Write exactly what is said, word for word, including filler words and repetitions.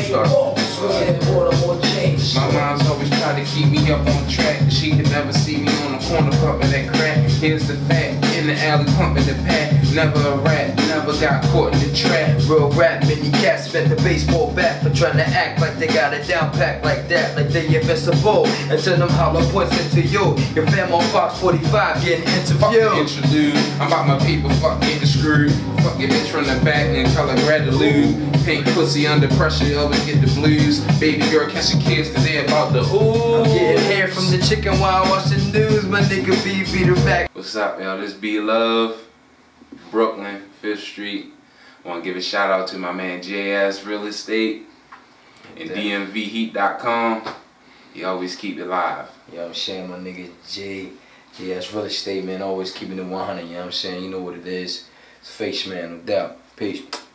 struggle. My mom's always tried to keep me up on track. She could never see me on the corner pumping that crack. Here's the fact, in the alley pumping the pack. Never a rat, never got caught in the trap. Real rap, many cats spent the baseball bat for trying to act like they got it down packed like that, like they invincible. And turn them hollow points into you. Your fam on Fox forty-five getting Fuck the interviewed. interlude, I'm about my people, fuck getting screwed. Fuck your bitch from the back and color gratitude. Pink pussy under pressure, always get the blues. Baby girl catching kids cause they about the ooh. I'm getting hair from the chicken while I watch the news. My nigga B beat her back. What's up, y'all? This B Love, Brooklyn, fifth Street. Want to give a shout out to my man J S Real Estate and D M V heat dot com. He always keep it live. You know what I'm saying? My nigga J, J S Real Estate, man, always keeping it one hundred, you know what I'm saying? You know what it is. It's Face Man, no doubt. Peace.